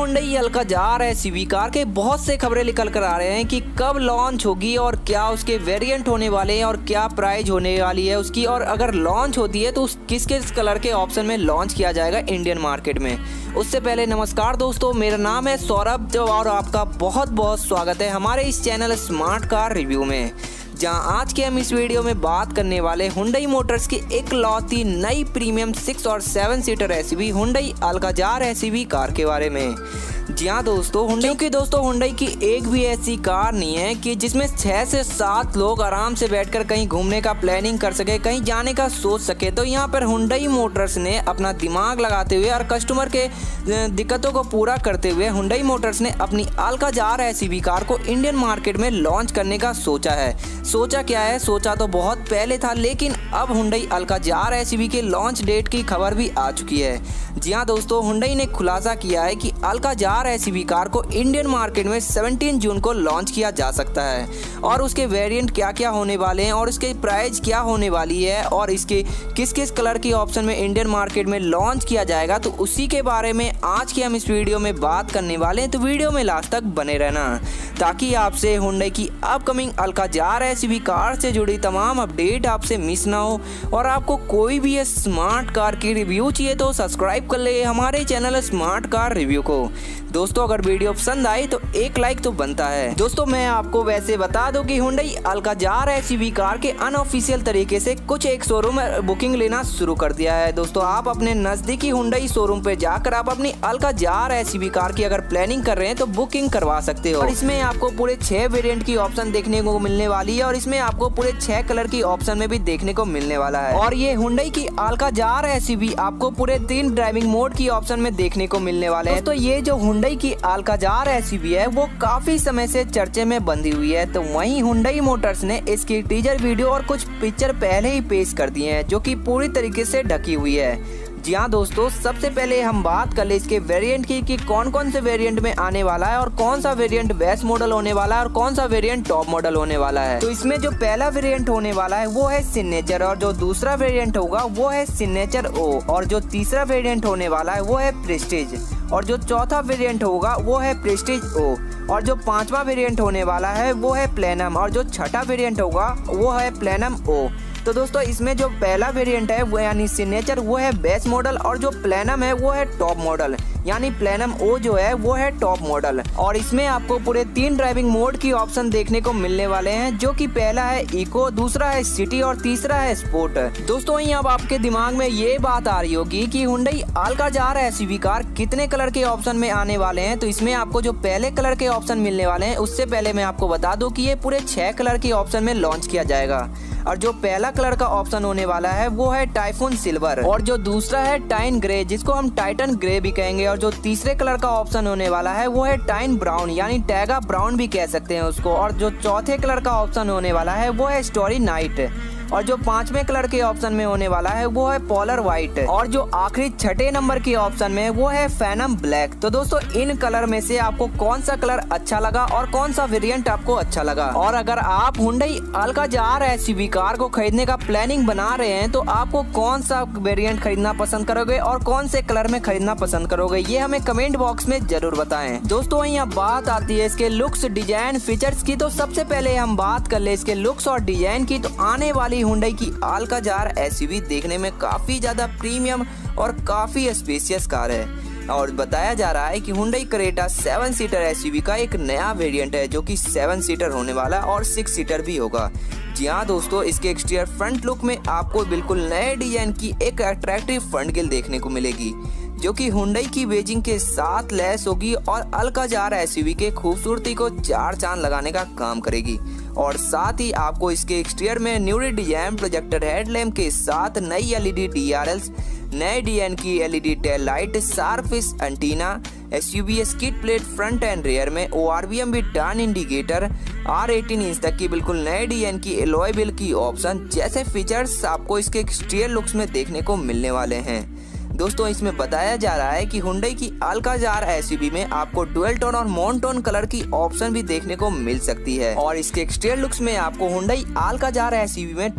Hyundai Alcazar SUV car के बहुत से खबरें निकल कर आ रहे हैं कि कब लॉन्च होगी और क्या उसके वेरिएंट होने वाले हैं और क्या प्राइस होने वाली है उसकी, और अगर लॉन्च होती है तो किस किस कलर के ऑप्शन में लॉन्च किया जाएगा इंडियन मार्केट में। उससे पहले नमस्कार दोस्तों, मेरा नाम है सौरभ और आपका बहुत बहुत स्वागत है हमारे इस चैनल स्मार्ट कार रिव्यू में, जहां आज के हम इस वीडियो में बात करने वाले हुंडई मोटर्स की इकलौती नई प्रीमियम 6 और 7 seater SUV Hyundai Alcazar SUV car के बारे में। जी हाँ दोस्तों, हुंडई की एक भी ऐसी कार नहीं है कि जिसमें 6 से 7 लोग आराम से बैठकर कहीं घूमने का प्लानिंग कर सके, कहीं जाने का सोच सके। तो यहाँ पर हुंडई मोटर्स ने अपना दिमाग लगाते हुए और कस्टमर के दिक्कतों को पूरा करते हुए हुंडई मोटर्स ने अपनी अल्काजार एसयूवी कार को इंडियन मार्केट में लॉन्च करने का सोचा है। सोचा क्या है, सोचा तो बहुत पहले था, लेकिन अब हुंडई अल्काजार एसयूवी के लॉन्च डेट की खबर भी आ चुकी है। जी हाँ दोस्तों, हुंडई ने खुलासा किया है कि अल्काजार एसयूवी कार को इंडियन मार्केट में 17 जून को लॉन्च किया जा सकता है, और उसके वेरिएंट क्या क्या होने वाले हैं और इसके प्राइस क्या होने वाली है और इसके किस किस कलर के ऑप्शन में इंडियन मार्केट में लॉन्च किया जाएगा, तो उसी के बारे में आज के हम इस वीडियो में बात करने वाले हैं। तो वीडियो में लास्ट तक बने रहना ताकि आपसे हुंडई की अपकमिंग अल्काजार एसयूवी कार से जुड़ी तमाम अपडेट आपसे मिस ना हो, और आपको कोई भी स्मार्ट कार की रिव्यू चाहिए तो सब्सक्राइब कर ले हमारे चैनल स्मार्ट कार रिव्यू को। दोस्तों अगर वीडियो पसंद आई तो एक लाइक तो बनता है। दोस्तों मैं आपको वैसे बता दूं कि हुंडई अल्काजार एसयूवी कार के अनऑफिशियल तरीके से कुछ एक शोरूम बुकिंग लेना शुरू कर दिया है। दोस्तों आप अपने नजदीकी हुंडई शोरूम पे जाकर आप अपनी अल्काजार एसयूवी कार की अगर प्लानिंग कर रहे हैं तो बुकिंग करवा सकते हो, और इसमें आपको पूरे 6 वेरिएंट की ऑप्शन देखने को मिलने वाली है, और इसमें आपको पूरे 6 कलर की ऑप्शन में भी देखने को मिलने वाला है। और ये हुंडई की अल्काजार एसयूवी आपको पूरे 3 ड्राइविंग मोड की ऑप्शन में देखने को मिलने वाले हैं। दोस्तों ये जो हुंडई की अल्काजार एसयूवी है वो काफी समय से चर्चे में बंधी हुई है, तो वहीं हुंडई मोटर्स ने इसकी टीजर वीडियो और कुछ पिक्चर पहले ही पेश कर दिए हैं जो कि पूरी तरीके से ढकी हुई है। जी हाँ दोस्तों, सबसे पहले हम बात कर ले इसके वेरिएंट की कि कौन कौन से वेरिएंट में आने वाला है और कौन सा वेरिएंट बेस मॉडल होने वाला है और कौन सा वेरिएंट टॉप मॉडल होने वाला है। तो इसमें जो पहला वेरिएंट होने वाला है वो है सिग्नेचर, और जो दूसरा वेरिएंट होगा वो है सिग्नेचर ओ, और जो तीसरा वेरिएंट होने वाला है वो है प्रेस्टीज, और जो चौथा वेरिएंट होगा वो है प्रेस्टीज ओ, और जो 5वां वेरिएंट होने वाला है वो है प्लेनम, और जो छठा वेरिएंट होगा वो है प्लेनम ओ। तो दोस्तों इसमें जो पहला वेरिएंट है वो यानी सिग्नेचर वो है बेस मॉडल, और जो प्लेनम है वो है टॉप मॉडल, यानी प्लेनम ओ जो है वो है टॉप मॉडल। और इसमें आपको पूरे 3 ड्राइविंग मोड की ऑप्शन देखने को मिलने वाले हैं, जो कि पहला है इको, दूसरा है सिटी और तीसरा है स्पोर्ट। दोस्तों वहीं अब आपके दिमाग में ये बात आ रही होगी कि हुंडई अल्काजार एसयूवी कार कितने कलर के ऑप्शन में आने वाले हैं। तो इसमें आपको जो पहले कलर के ऑप्शन मिलने वाले हैं उससे पहले मैं आपको बता दूं कि ये पूरे 6 कलर के ऑप्शन में लॉन्च किया जाएगा। और जो पहला कलर का ऑप्शन होने वाला है वो है टाइफून सिल्वर, और जो दूसरा है टाइन ग्रे जिसको हम टाइटन ग्रे भी कहेंगे, और जो तीसरे कलर का ऑप्शन होने वाला है वो है टाइन ब्राउन यानी टैगा ब्राउन भी कह सकते हैं उसको, और जो चौथे कलर का ऑप्शन होने वाला है वो है स्टोरी नाइट, और जो 5वें कलर के ऑप्शन में होने वाला है वो है पोलर व्हाइट, और जो आखिरी 6ठे नंबर के ऑप्शन में वो है फैनम ब्लैक। तो दोस्तों इन कलर में से आपको कौन सा कलर अच्छा लगा और कौन सा वेरिएंट आपको अच्छा लगा, और अगर आप हुंडई अल्काजार एसयूवी कार को खरीदने का प्लानिंग बना रहे हैं तो आपको कौन सा वेरिएंट खरीदना पसंद करोगे और कौन से कलर में खरीदना पसंद करोगे, ये हमें कमेंट बॉक्स में जरूर बताएं। दोस्तों वहीं अब बात आती है इसके लुक्स, डिजाइन, फीचर्स की। तो सबसे पहले हम बात कर ले इसके लुक्स और डिजाइन की। तो आने वाली हुंडई की अल्काजार एसयूवी देखने में काफी ज्यादा प्रीमियम और काफी स्पेशियस कार है, और बताया जा रहा है कि हुंडई क्रेटा 7 सीटर एसयूवी का एक नया वेरिएंट है जो कि 7 सीटर होने वाला है और 6 सीटर भी होगा। जी हाँ दोस्तों, इसके एक्सटीरियर फ्रंट लुक में आपको बिल्कुल नए डिजाइन की एक अट्रैक्टिव फ्रंट ग्रिल देखने को मिलेगी, जो कि हुंडई की बेजिंग के साथ लैस होगी और अल्काजार एसयूवी के खूबसूरती को 4 चांद लगाने का काम करेगी। और साथ ही आपको इसके एक्सटीरियर में न्यूली डिजाइन प्रोजेक्टर हेडलैम्प के साथ नई एलईडी डीआरएल्स, नए डिजाइन की एलईडी टेल लाइट, शार्पिश antenna, SUV skid plate front and rear में, ओआरवीएम भी टर्न इंडिकेटर, R18 इंच तक की बिल्कुल नए डिजाइन की एलॉय व्हील की ऑप्शन जैसे फीचर्स आपको इसके एक्सटीरियर लुक्स में देखने को मिलने वाले हैं। दोस्तों इसमें बताया जा रहा है कि हुंडई की अल्काजार एसयूवी में आपको डुअल टोन और मोनोटोन कलर की ऑप्शन भी देखने को मिल सकती है। और इसके एक्सटीरियर लुक्स में आपको हुंडई अल्काजार एसयूवी में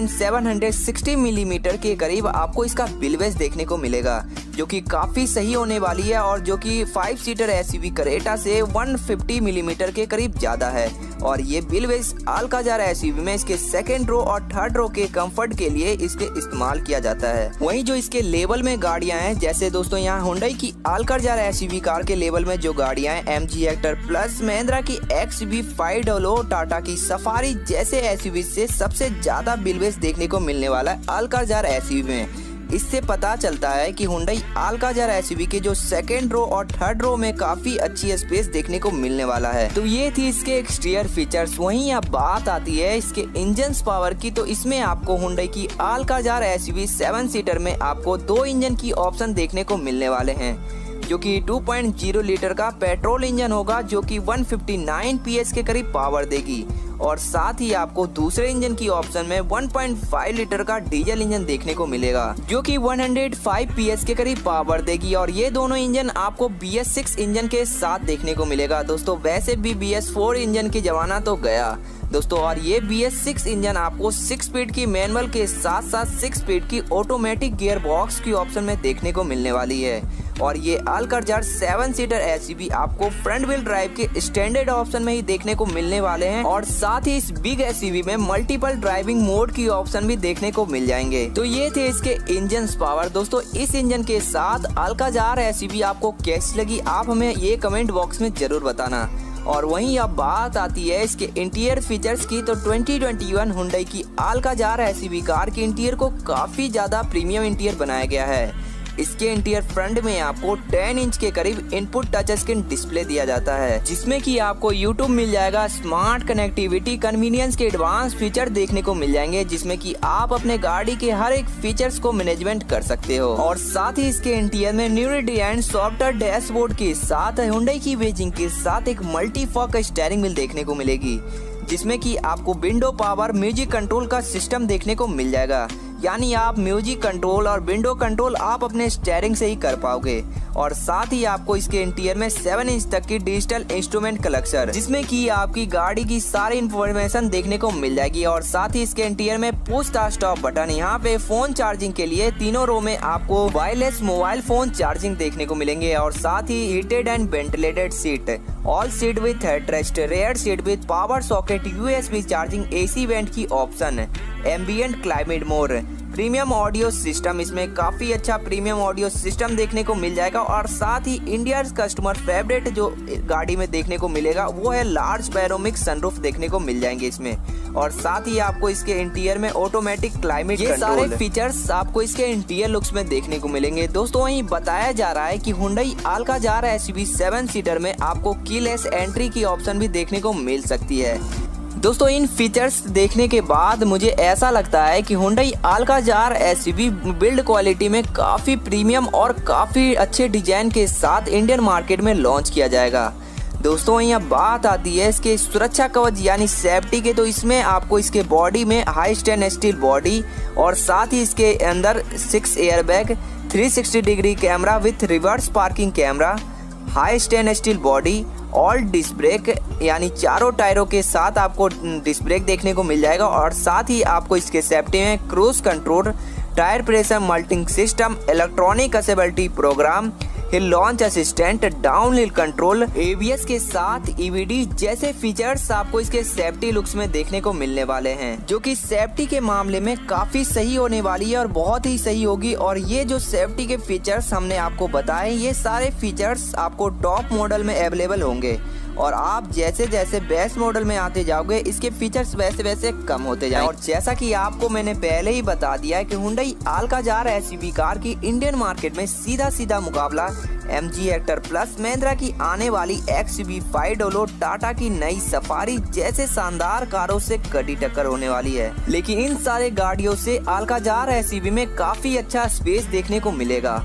2760 मिलीमीटर के करीब आपको इसका व्हीलबेस देखने को मिलेगा, जो कि काफी सही होने वाली है और जो कि 5 सीटर एसयूवी करेटा से 150 मिलीमीटर के करीब ज्यादा है। और ये व्हीलबेस अल्काजार एसयूवी में इसके सेकंड रो और थर्ड रो के कंफर्ट के लिए इसके इस्तेमाल किया जाता है। वहीं जो इसके लेवल में गाड़ियां हैं, जैसे दोस्तों यहाँ हुंडई की अल्काजार एसयूवी कार के लेवल में जो गाड़ियां हैं, MG हेक्टर प्लस, महिंद्रा की XUV 500, टाटा की सफारी जैसे एसयूवी से सबसे ज्यादा व्हीलबेस देखने को मिलने वाला है अल्काजार एसयूवी में। इससे पता चलता है कि हुंडई अल्काजार एसयूवी के जो सेकंड रो और थर्ड रो में काफी अच्छी स्पेस देखने को मिलने वाला है। तो ये थी इसके एक्सटीरियर फीचर्स। वहीं अब बात आती है इसके इंजन पावर की, तो इसमें आपको हुंडई की अल्काजार एसयूवी 7 सीटर में आपको 2 इंजन की ऑप्शन देखने को मिलने वाले हैं, जो कि 2.0 लीटर का पेट्रोल इंजन होगा, जो कि 159 PS के करीब पावर देगी। और साथ ही आपको दूसरे इंजन की ऑप्शन में 1.5 लीटर का डीजल इंजन देखने को मिलेगा, जो कि 105 PS के करीब पावर देगी। और ये दोनों इंजन आपको BS6 इंजन के साथ देखने को मिलेगा। दोस्तों वैसे भी BS4 इंजन की जमाना तो गया दोस्तों, और ये BS6 इंजन आपको 6 स्पीड की मैनुअल के साथ साथ 6 स्पीड की ऑटोमेटिक गियर बॉक्स की ऑप्शन में देखने को मिलने वाली है। और ये अल्काजार 7 सीटर एसयूवी आपको फ्रंट व्हील ड्राइव के स्टैंडर्ड ऑप्शन में ही देखने को मिलने वाले हैं। और साथ ही इस बिग एसयूवी में मल्टीपल ड्राइविंग मोड की ऑप्शन भी देखने को मिल जाएंगे। तो ये थे इसके इंजन पावर। दोस्तों इस इंजन के साथ अल्काजार एसयूवी आपको कैसी लगी, आप हमें ये कमेंट बॉक्स में जरूर बताना। और वहीं अब बात आती है इसके इंटीरियर फीचर्स की, तो 2021 हुंडई की अल्काजार एसयूवी कार के इंटीरियर को काफी ज्यादा प्रीमियम इंटीरियर बनाया गया है। इसके इंटीरियर फ्रंट में आपको 10 इंच के करीब इनपुट टच स्क्रीन डिस्प्ले दिया जाता है, जिसमें कि आपको YouTube मिल जाएगा, स्मार्ट कनेक्टिविटी, कन्वीनियंस के एडवांस फीचर देखने को मिल जाएंगे, जिसमें कि आप अपने गाड़ी के हर एक फीचर्स को मैनेजमेंट कर सकते हो। और साथ ही इसके इंटीरियर में न्यूली डिजाइन सॉफ्टवेयर डैशबोर्ड के साथ हुंडई की बेजिंग के साथ एक मल्टी फॉक स्टीयरिंग व्हील देखने को मिलेगी, जिसमें कि आपको विंडो पावर म्यूजिक कंट्रोल का सिस्टम देखने को मिल जाएगा। यानी आप म्यूजिक कंट्रोल और विंडो कंट्रोल आप अपने स्टीयरिंग से ही कर पाओगे। और साथ ही आपको इसके इंटीरियर में 7 इंच तक की डिजिटल इंस्ट्रूमेंट कलेक्शन, जिसमें कि आपकी गाड़ी की सारी इंफॉर्मेशन देखने को मिल जाएगी। और साथ ही इसके इंटीरियर में पुश स्टॉप बटन, यहाँ पे फोन चार्जिंग के लिए तीनों रो में आपको वायरलेस मोबाइल फोन चार्जिंग देखने को मिलेंगे। और साथ ही heated and ventilated seat, all seat with headrest, rear seat with power socket, USB charging, AC vent की option, ambient climate mode, premium audio system, इसमें काफी अच्छा प्रीमियम ऑडियो सिस्टम देखने को मिल जाएगा। और साथ ही इंडिया कस्टमर फेवरेट जो गाड़ी में देखने को मिलेगा वो है लार्ज पैनोरामिक सनरूफ देखने को मिल जाएंगे इसमें। और साथ ही आपको इसके इंटीरियर में ऑटोमेटिक क्लाइमेट कंट्रोल, सारे फीचर्स आपको इसके इंटीरियर लुक्स में देखने को मिलेंगे। दोस्तों वहीं बताया जा रहा है कि हुंडई अल्काजार एसयूवी 7 सीटर में आपको कीलेस एंट्री की ऑप्शन भी देखने को मिल सकती है। दोस्तों इन फीचर्स देखने के बाद मुझे ऐसा लगता है कि Hyundai Alcazar SUV build quality में काफ़ी प्रीमियम और काफ़ी अच्छे डिजाइन के साथ इंडियन मार्केट में लॉन्च किया जाएगा। दोस्तों यहाँ बात आती है इसके सुरक्षा कवच यानी सेफ्टी के, तो इसमें आपको इसके बॉडी में हाई स्टेनलेस स्टील बॉडी और साथ ही इसके अंदर 6 airbag, 360 degree camera with reverse parking camera, high stainless steel body, all disc brake यानी चारों टायरों के साथ आपको डिस्क ब्रेक देखने को मिल जाएगा। और साथ ही आपको इसके सेफ्टी में cruise control, tyre pressure monitoring system, electronic stability programme, hill launch assistant, down hill control, ABS के साथ EVD जैसे फीचर्स आपको इसके सेफ्टी लुक्स में देखने को मिलने वाले हैं, जो कि सेफ्टी के मामले में काफी सही होने वाली है और बहुत ही सही होगी। और ये जो सेफ्टी के फीचर्स हमने आपको बताए, ये सारे फीचर्स आपको टॉप मॉडल में अवेलेबल होंगे। और आप जैसे जैसे बेस्ट मॉडल में आते जाओगे इसके फीचर्स वैसे वैसे कम होते जाएंगे। और जैसा कि आपको मैंने पहले ही बता दिया है कि हुंडई अल्काजार एसयूवी कार की इंडियन मार्केट में सीधा मुकाबला MG हेक्टर प्लस, महिंद्रा की आने वाली XUV 500, टाटा की नई सफारी जैसे शानदार कारों से कड़ी टक्कर होने वाली है। लेकिन इन सारे गाड़ियों से अल्काजार एसयूवी में काफी अच्छा स्पेस देखने को मिलेगा।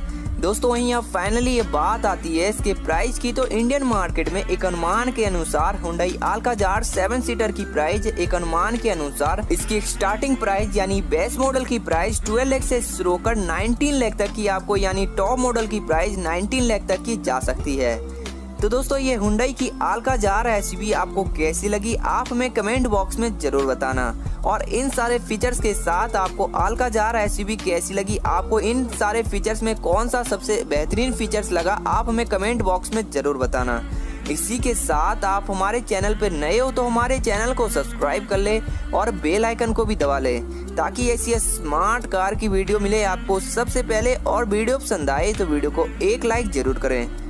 दोस्तों वहीं अब फाइनली ये बात आती है इसके प्राइस की। तो इंडियन मार्केट में एक अनुमान के अनुसार हुंडई अल्काजार 7 सीटर की प्राइस एक अनुमान के अनुसार इसकी स्टार्टिंग प्राइस यानी बेस मॉडल की प्राइस 12 लाख से शुरू होकर 19 लाख तक की आपको यानी टॉप मॉडल की प्राइस 19 लाख तक की जा सकती है। तो दोस्तों ये हुंडई की अल्काजार एसयूवी आपको कैसी लगी आप हमें कमेंट बॉक्स में जरूर बताना। और इन सारे फीचर्स के साथ आपको अल्काजार एसयूवी कैसी लगी, आपको इन सारे फीचर्स में कौन सा सबसे बेहतरीन फीचर्स लगा, आप हमें कमेंट बॉक्स में जरूर बताना। इसी के साथ आप हमारे चैनल पर नए हो तो हमारे चैनल को सब्सक्राइब कर ले और बेल आइकन को भी दबा ले ताकि ऐसी स्मार्ट कार की वीडियो मिले आपको सबसे पहले। और वीडियो पसंद आए तो वीडियो को एक लाइक जरूर करें।